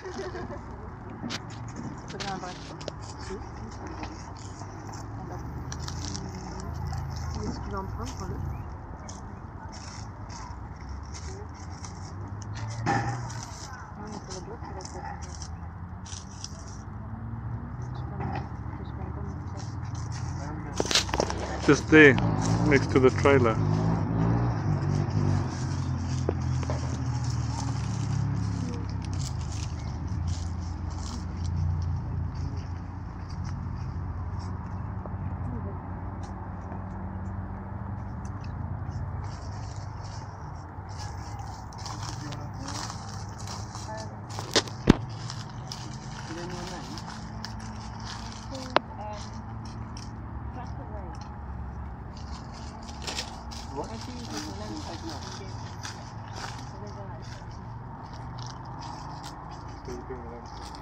Prenez un breakfast. Si. Est-ce qu'il va en prendre le Just there, next to the trailer. What? Sleeping with them.